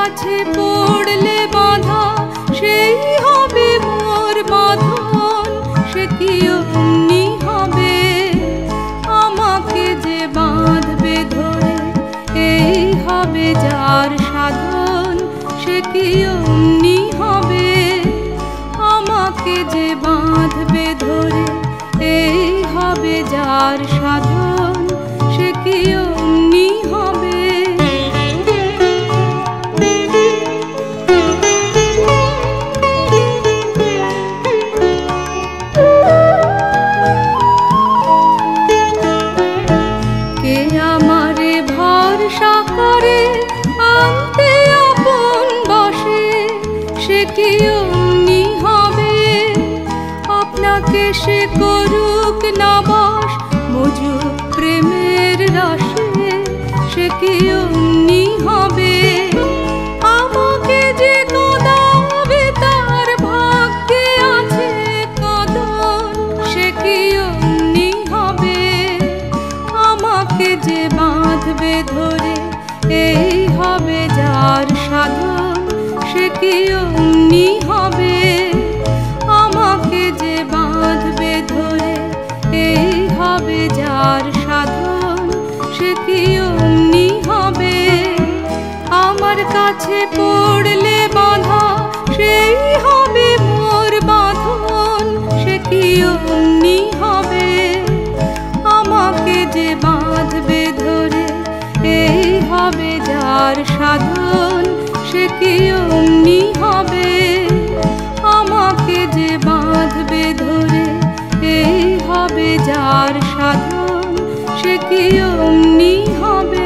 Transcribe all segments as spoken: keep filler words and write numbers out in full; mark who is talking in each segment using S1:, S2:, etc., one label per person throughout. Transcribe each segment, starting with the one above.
S1: কাছে পড়লে বাঁধা সেই হবে মোর বাঁধন, সে কি অমনি হবে আমাকে যে বাঁধবে ধরে, এই হবে যার সাধন, সে কি অমনি হবে আমাকে যে বাঁধবে ধরে, এই হবে যার সাধন, সে কি অমনি হবে। কে আমারে ভরসা করে আনতে আপন বসে, সে কি অমনি হবে আপনাকে সে করুক না বাস মজুক প্রেমের রসে, সে কি অমনি হবে আমাকে যে কাঁদাবে তার ভাগ্যে আছে কাঁদন, সে কি অমনি হবে আমাকে যে বাঁধবে ধরে, এই হবে যার সাধন, সে কি অমনি হবে আমাকে যে বাঁধবে ধরে, এই হবে যার সাধন, সে কি অমনি হবে। আমার কাছে পড়লে বাঁধা সেই হবে মোর বাঁধন, সে কি অমনি হবে আমাকে যে বাঁধবে ধরে, এই হবে যার সাধন, সে কি অমনি হবে আমাকে যে বাঁধবে ধরে, এই হবে যার সাধন, সে কি অমনি হবে।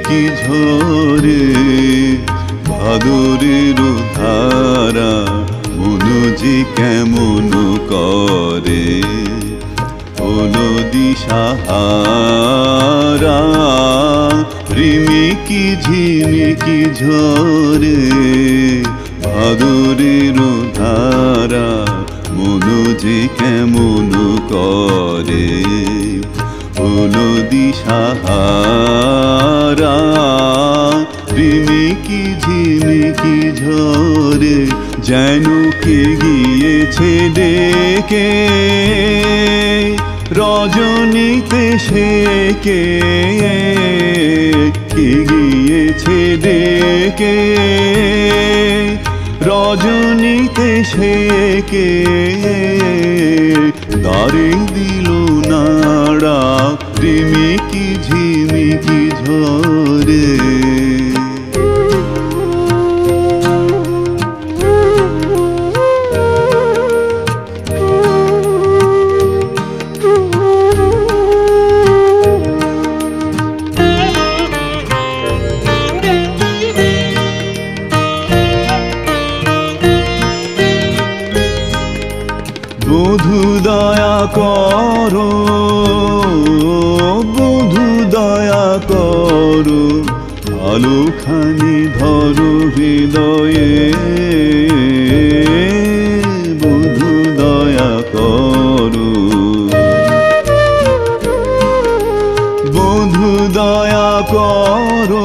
S2: কি ঝরে ভাদরের ধারা মনো যে কেমন করে হলো দিশাহারা রিমিকি ঝিমিকি ঝরে ভাদরের ধারা মনো যে কেমন করে হলো দিশাহারা রিমিকি ঝিমিকি ঝরে যেন কে গিয়েছে ডেকে রজনীতে সে কে কে গিয়েছে ডেকে রজনীতে সে কে দাঁড়ে দিল নাড়া রিমিকি ঝিমিকি ঝরে বধূ দয়া করো বধূ দয়া করো আলোখানি ধরো হৃদয়ে বধূ দয়া করো বধূ দয়া করো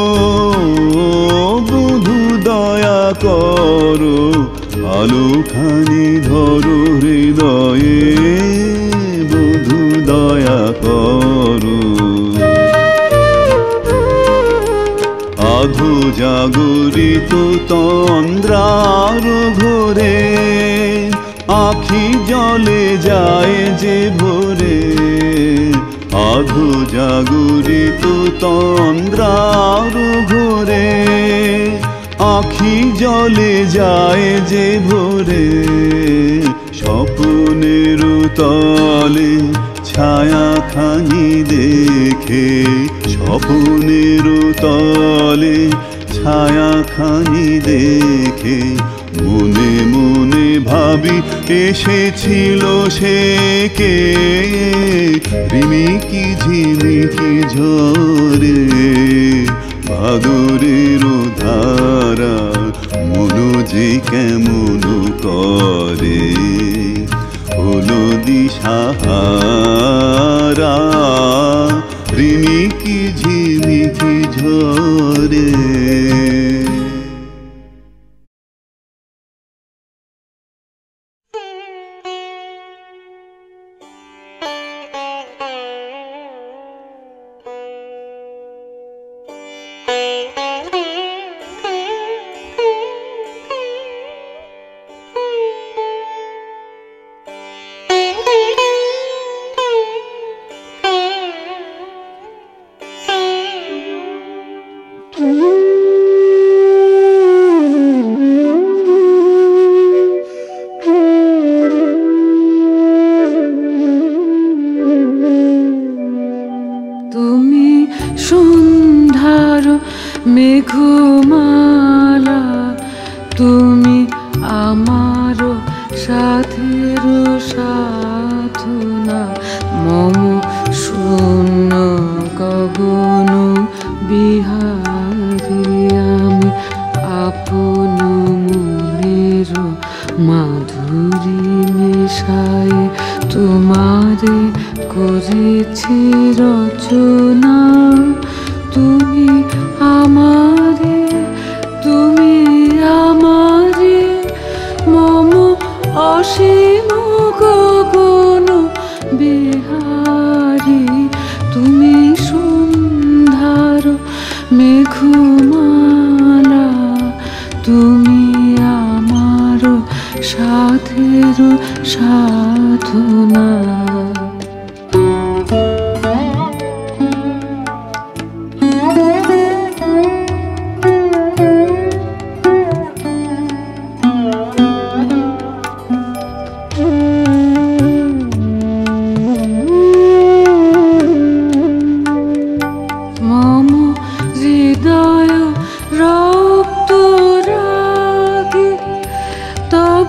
S2: বধূ দয়া করো আলোখানি ধরো হৃদয়ে বধূ দয়া করো আধো জাগরিত তন্দ্রার ঘোরে আখি জলে যায় যে ভোরে আধো জাগরিত তন্দ্রার ঘোরে আখি জলে যায় যে ভোরে স্বপ্নের তলে ছায়া খানি দেখে স্বপ্নের তলে ছায়া খানি দেখে মনে মনে ভাবি এসেছিল সে কে রিমিকি ঝিমিকি ঝরে ভাদরের ধারা মনো যে কেমন করে হলো দিশাহারা রিমিকি ঝিমিকি ঝরে
S1: মেঘমালা তুমি আমার সাথের সাধনা মম শূন্য গগন বিহারি আমি আপন মনের মাধুরী মেশায় তোমারে করেছি রচনা তুমি আমারে তুমি আমারে মম অসীম গগন বিহারি তুমি সুন্দর মেঘমালা তুমি আমার সাথের সাধনা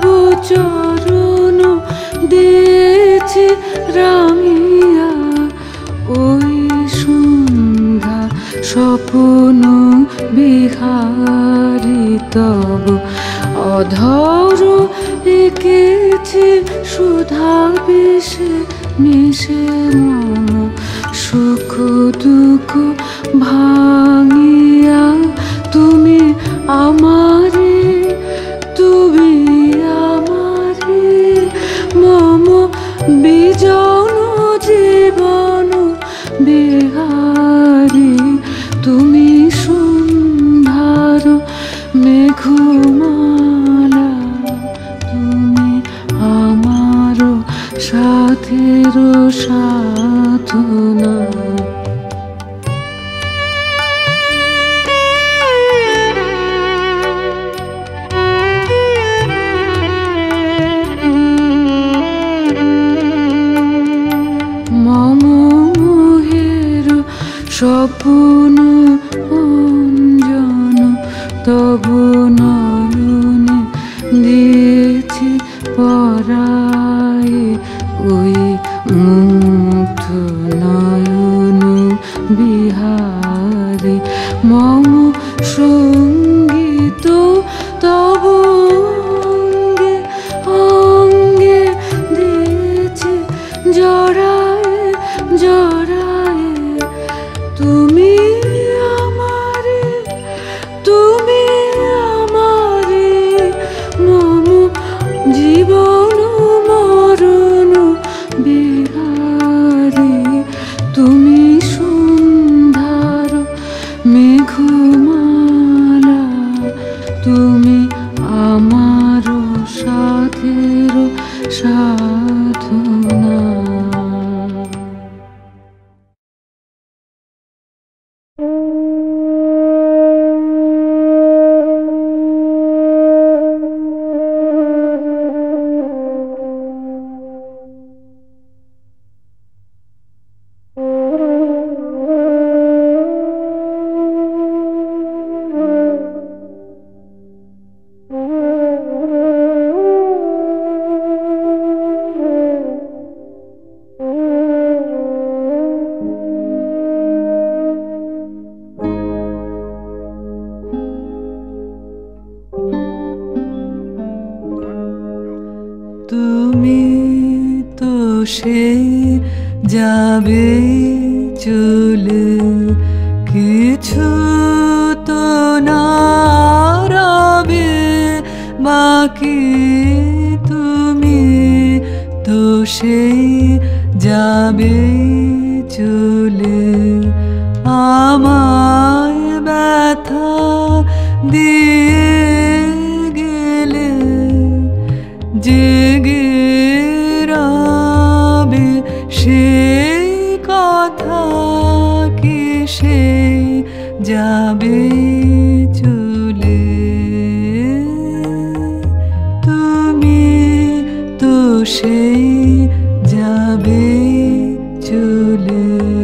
S1: চরণ দিয়েছি রাঙিয়া, ওই সন্ধ্যা স্বপ্ন বিহারি তব অধর এঁকেছি সুধা বিষে মিশে মম সুখ দুঃখ ভাঙিয়া তুমি আমারে, তুমি আমারে মম বিজন জীবন বিহারি, তুমি সন্ধ্যার মেঘমালা, তুমি আমার সাথের সাধনা। মম মোহের স্বপ্ন অঞ্জন তব নয়নে দিয়েছি পরায়ে, ওই মুগ্ধ নয়ন বিহারে মম সঙ্গীত তব অঙ্গে অঙ্গে দিয়েছি জড়ায়ে জড়ায়ে, তুমি আমারে, তুমি আমারে মম জীবন মরণ বিহারি, তুমি সন্ধ্যার মেঘমালা, তুমি আমার সাথের সাধনা। তুমি তো সে যাবে চলে, কিছু তো না রবে বাকি, তুমি তো সে যাবে চলে, আমায় ব্যথা দিয়ে গেলে, জেগে রবে সে কথা কি সে যাবে চলে, তুমি তো সেই যাবে চলে।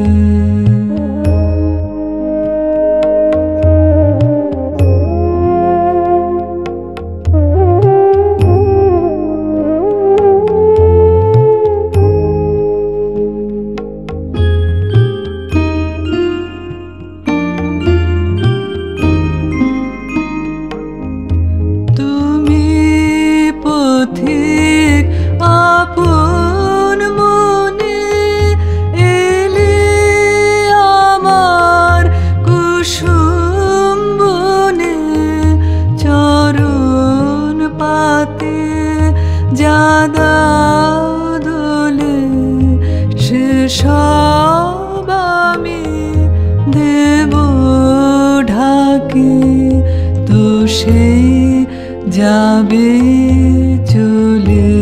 S1: সব আমি দেব ঢাকি, তো সেই যাবে চলে,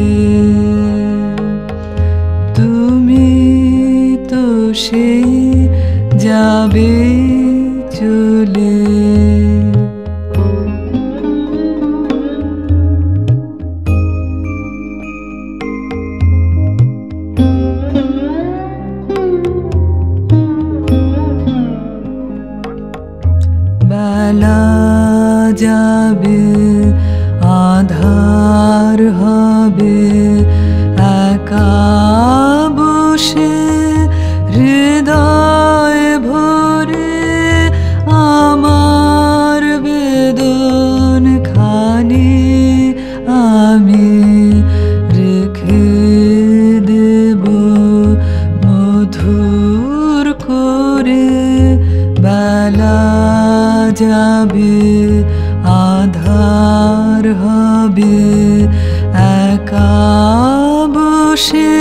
S1: তুমি তো সেই যাবে চলে। বেলা যাবে আধার হবে একা বসে হৃদয় ভরে আমার বেদন খানি আমি রেখে দেব মধুর করে বেলা যাবে আধার হবে একা বসে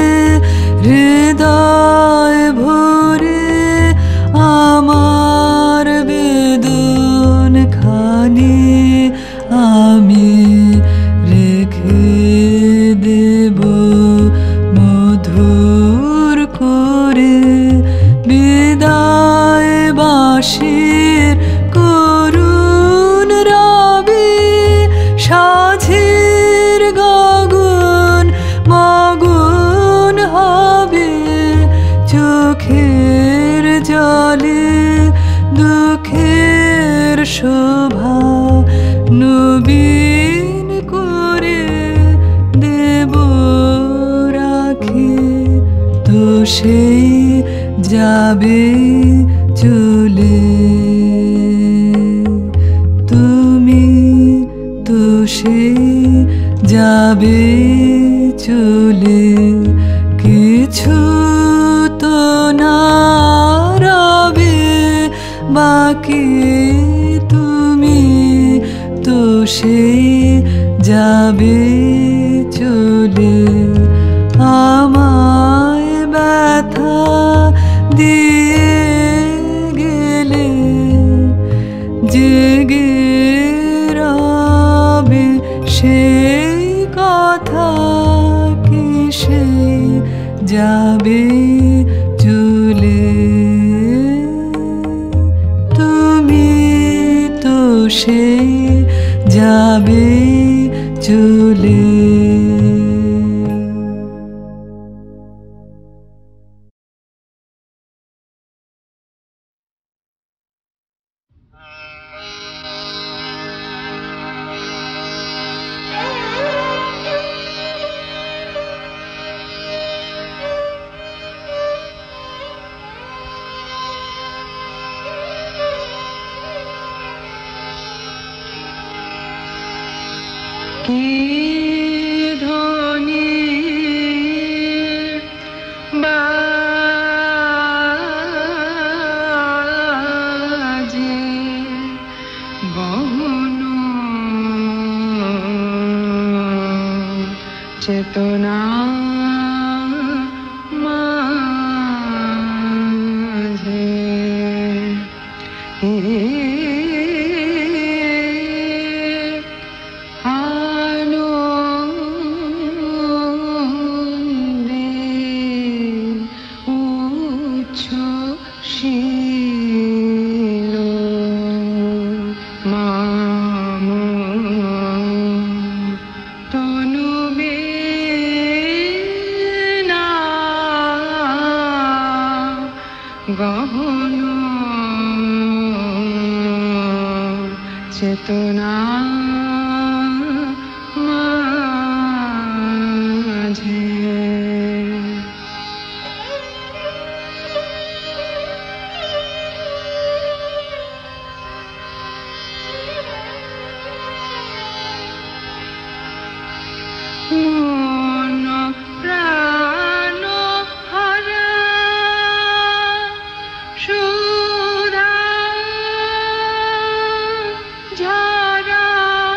S1: হৃদয় ভরে আমার বেদন খানি আমি রেখে দেব মধুর করে বিদায় বাঁশির করুণ রবি সাঝের গগন মগন হবে চোখের জলে দুঃখের শোভা নবীন করে দেব রাখি তো সেই যাবে চলে তুমি তো সেই যাবে চলে কিছু তো না রবে বাকি তুমি তো সেই যাবে চলে আমায় ব্যথা দিয়ে গেলে জেগে রবে সেই কথা কি সেই যাবে চলে তুমি তো সেই যাবে চলে। কি ধ্বনি বাজে গহন চেতনা মাঝে গহন চেতনা মাঝে মন প্রাণ হারা সুধা ঝরা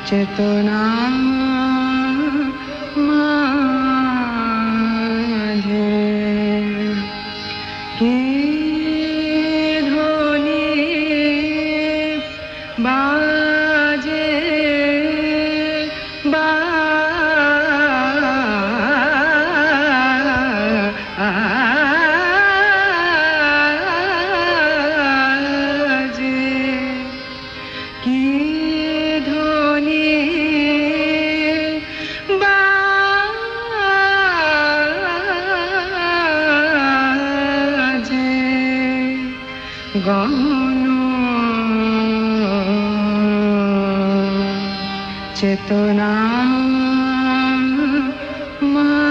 S1: চেতনা মাঝে কি ধ্বনি বাজে বাজে কি ধ্বনি বাজে গহন চেতনা মা